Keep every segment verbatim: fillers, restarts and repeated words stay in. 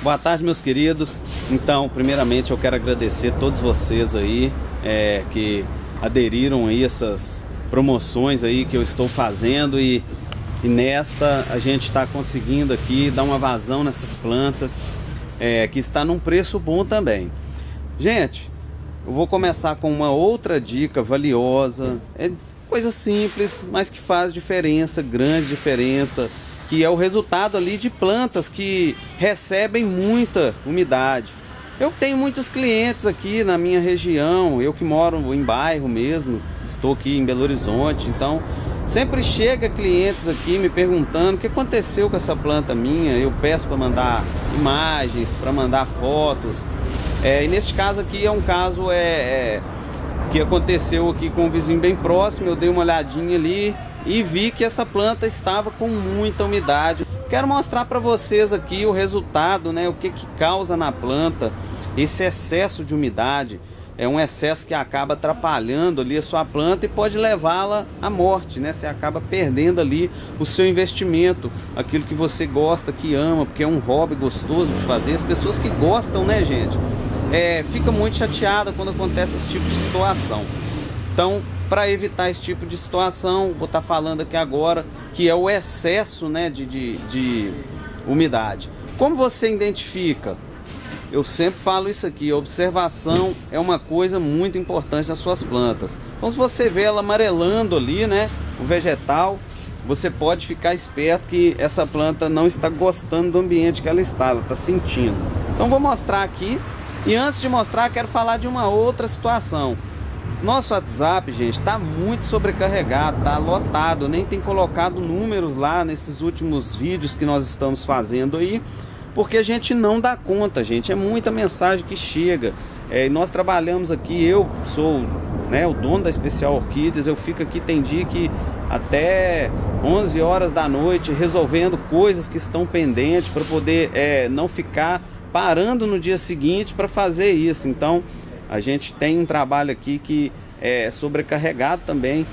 Boa tarde, meus queridos. Então, primeiramente eu quero agradecer a todos vocês aí é, que aderiram aí a essas promoções aí que eu estou fazendo e, e nesta a gente está conseguindo aqui dar uma vazão nessas plantas é, que está num preço bom também. Gente, eu vou começar com uma outra dica valiosa, é coisa simples, mas que faz diferença, grande diferença, que é o resultado ali de plantas que recebem muita umidade. Eu tenho muitos clientes aqui na minha região, eu que moro em bairro mesmo, estou aqui em Belo Horizonte, então sempre chega clientes aqui me perguntando o que aconteceu com essa planta minha. Eu peço para mandar imagens, para mandar fotos, é, e neste caso aqui é um caso é, é, que aconteceu aqui com um vizinho bem próximo. Eu dei uma olhadinha ali e vi que essa planta estava com muita umidade. Quero mostrar para vocês aqui o resultado, né? O que que causa na planta esse excesso de umidade. É um excesso que acaba atrapalhando ali a sua planta e pode levá-la à morte, né? Você acaba perdendo ali o seu investimento, aquilo que você gosta, que ama, porque é um hobby gostoso de fazer. As pessoas que gostam, né, gente, é, fica muito chateada quando acontece esse tipo de situação. Então, para evitar esse tipo de situação, vou estar falando aqui agora que é o excesso, né, de, de, de umidade. Como você identifica? Eu sempre falo isso aqui, a observação é uma coisa muito importante nas suas plantas. Então, se você vê ela amarelando ali, né, o vegetal, você pode ficar esperto que essa planta não está gostando do ambiente que ela está, ela está sentindo. Então, vou mostrar aqui. E antes de mostrar, quero falar de uma outra situação. Nosso WhatsApp, gente, está muito sobrecarregado, está lotado. Nem tem colocado números lá nesses últimos vídeos que nós estamos fazendo aí, porque a gente não dá conta, gente. É muita mensagem que chega. É, nós trabalhamos aqui, eu sou, né, o dono da Especial Orquídeas. Eu fico aqui, tem dia que até onze horas da noite resolvendo coisas que estão pendentes para poder é, não ficar parando no dia seguinte para fazer isso. Então a gente tem um trabalho aqui que é sobrecarregado também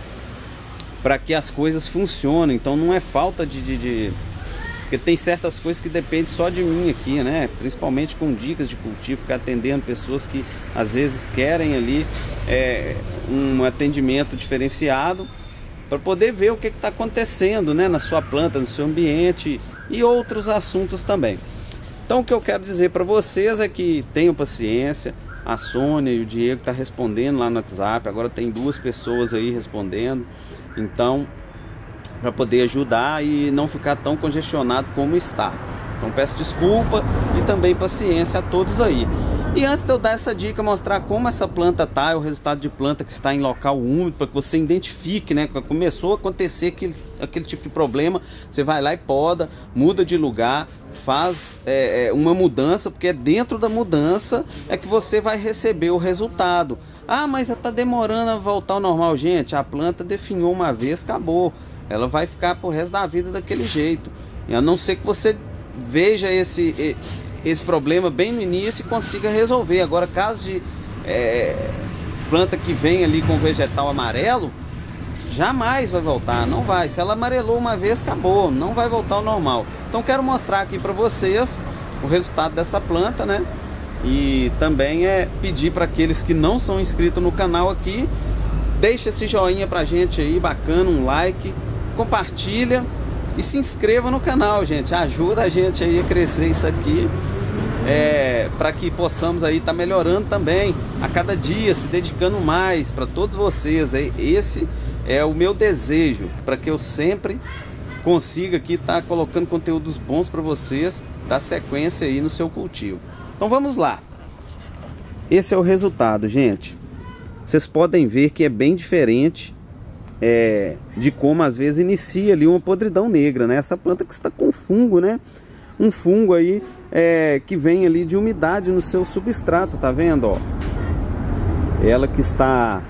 para que as coisas funcionem. Então não é falta de, de, de... porque tem certas coisas que dependem só de mim aqui, né? Principalmente com dicas de cultivo, ficar atendendo pessoas que às vezes querem ali é, um atendimento diferenciado para poder ver o que está acontecendo, né, na sua planta, no seu ambiente e outros assuntos também. Então o que eu quero dizer para vocês é que tenham paciência. A Sônia e o Diego estão respondendo lá no WhatsApp. Agora tem duas pessoas aí respondendo. Então, para poder ajudar e não ficar tão congestionado como está. Então peço desculpa e também paciência a todos aí. E antes de eu dar essa dica, mostrar como essa planta tá, é o resultado de planta que está em local úmido, para que você identifique, né? Quando começou a acontecer aquele, aquele tipo de problema, você vai lá e poda, muda de lugar, faz é, uma mudança, porque é dentro da mudança é que você vai receber o resultado. Ah, mas está demorando a voltar ao normal. Gente, a planta definhou uma vez, acabou. Ela vai ficar pro resto da vida daquele jeito. E a não ser que você veja esse... esse problema bem no início e consiga resolver. Agora, caso de é, planta que vem ali com vegetal amarelo, jamais vai voltar, não vai. Se ela amarelou uma vez, acabou, não vai voltar ao normal. Então quero mostrar aqui para vocês o resultado dessa planta, né? E também é pedir para aqueles que não são inscritos no canal aqui, deixa esse joinha pra gente aí, bacana, um like, compartilha e se inscreva no canal, gente. Ajuda a gente aí a crescer isso aqui, é, para que possamos aí estar tá melhorando também a cada dia, se dedicando mais para todos vocês. Esse é o meu desejo, para que eu sempre consiga aqui estar tá colocando conteúdos bons para vocês, dar sequência aí no seu cultivo. Então vamos lá. Esse é o resultado, gente. Vocês podem ver que é bem diferente É, de como às vezes inicia ali uma podridão negra, né? Essa planta que está com fungo, né? Um fungo aí é, que vem ali de umidade no seu substrato, tá vendo, ó? Ela que está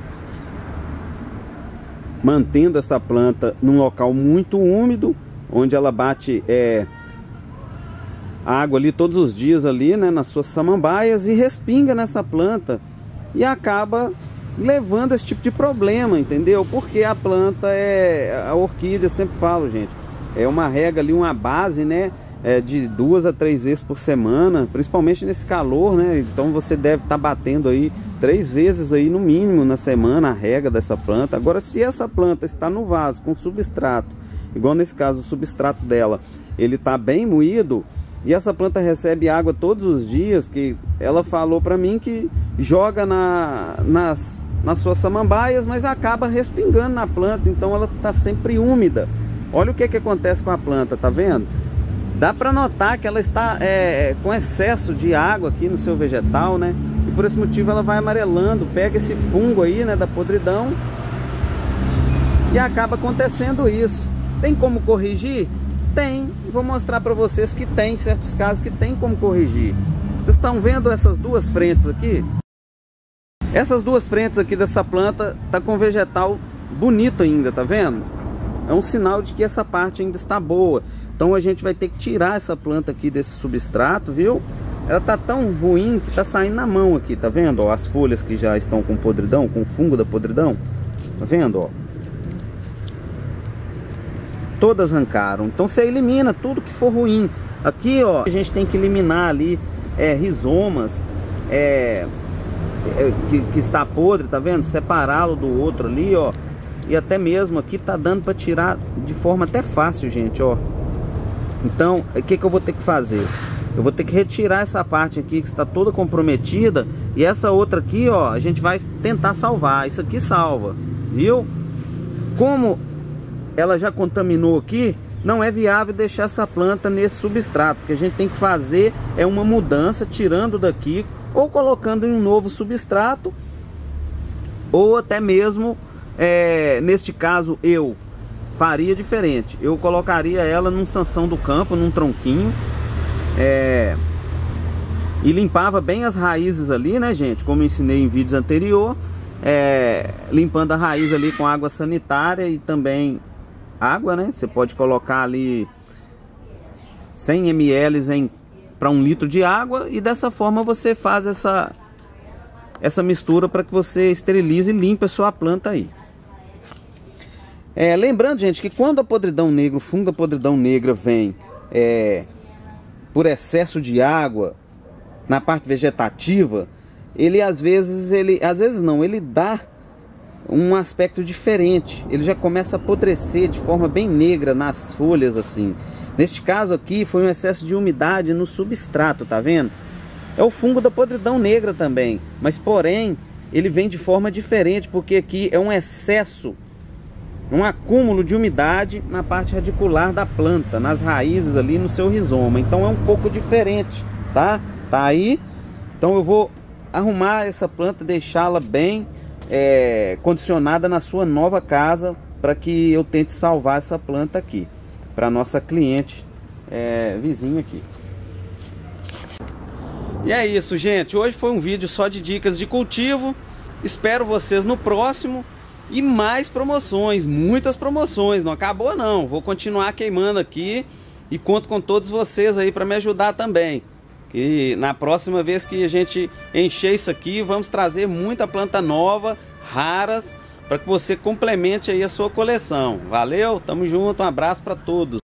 mantendo essa planta num local muito úmido, onde ela bate é, água ali todos os dias ali, né? Nas suas samambaias e respinga nessa planta e acaba levando esse tipo de problema, entendeu? Porque a planta é, a orquídea, eu sempre falo, gente, é uma rega ali, uma base, né, é, de duas a três vezes por semana, principalmente nesse calor, né? Então você deve estar batendo aí três vezes aí no mínimo na semana a rega dessa planta. Agora, se essa planta está no vaso com substrato, igual nesse caso o substrato dela, ele está bem moído, e essa planta recebe água todos os dias, que ela falou para mim que joga na, nas, nas suas samambaias, mas acaba respingando na planta, então ela está sempre úmida. Olha o que que acontece com a planta, tá vendo? Dá para notar que ela está é, com excesso de água aqui no seu vegetal, né? E por esse motivo ela vai amarelando, pega esse fungo aí, né, da podridão, e acaba acontecendo isso. Tem como corrigir? Tem. Vou mostrar para vocês que tem certos casos que tem como corrigir. Vocês estão vendo essas duas frentes aqui? Essas duas frentes aqui dessa planta tá com vegetal bonito ainda, tá vendo? É um sinal de que essa parte ainda está boa. Então a gente vai ter que tirar essa planta aqui desse substrato, viu? Ela tá tão ruim que tá saindo na mão aqui, tá vendo? Ó, as folhas que já estão com podridão, com fungo da podridão. Tá vendo, ó? Todas arrancaram. Então você elimina tudo que for ruim. Aqui, ó, a gente tem que eliminar ali é, rizomas é, é, que, que está podre, tá vendo? Separá-lo do outro ali, ó. E até mesmo aqui tá dando para tirar de forma até fácil, gente, ó. Então, o que que eu vou ter que fazer? Eu vou ter que retirar essa parte aqui que está toda comprometida, e essa outra aqui, ó, a gente vai tentar salvar. Isso aqui salva, viu? Como ela já contaminou aqui, não é viável deixar essa planta nesse substrato. O que a gente tem que fazer é uma mudança, tirando daqui, ou colocando em um novo substrato, ou até mesmo, é, neste caso, eu faria diferente. Eu colocaria ela num sanção do campo, num tronquinho, é, e limpava bem as raízes ali, né, gente? Como eu ensinei em vídeos anteriores, é, limpando a raiz ali com água sanitária e também água, né? Você pode colocar ali cem mililitros em para um litro de água, e dessa forma você faz essa essa mistura para que você esterilize e limpe a sua planta aí. É, lembrando, gente, que quando a podridão negra, o fungo da podridão negra vem é, por excesso de água na parte vegetativa, ele às vezes, ele, às vezes não, ele dá um aspecto diferente. Ele já começa a apodrecer de forma bem negra nas folhas, assim. Neste caso aqui foi um excesso de umidade no substrato, tá vendo? É o fungo da podridão negra também, mas porém ele vem de forma diferente, porque aqui é um excesso, um acúmulo de umidade na parte radicular da planta, nas raízes ali no seu rizoma. Então é um pouco diferente, tá? Tá aí. Então eu vou arrumar essa planta, deixá-la bem é, condicionada na sua nova casa, para que eu tente salvar essa planta aqui, para nossa cliente é, vizinha aqui. E é isso, gente. Hoje foi um vídeo só de dicas de cultivo. Espero vocês no próximo. E mais promoções, muitas promoções, não acabou não, vou continuar queimando aqui e conto com todos vocês aí para me ajudar também. E na próxima vez que a gente encher isso aqui, vamos trazer muita planta nova, raras, para que você complemente aí a sua coleção. Valeu, tamo junto, um abraço para todos.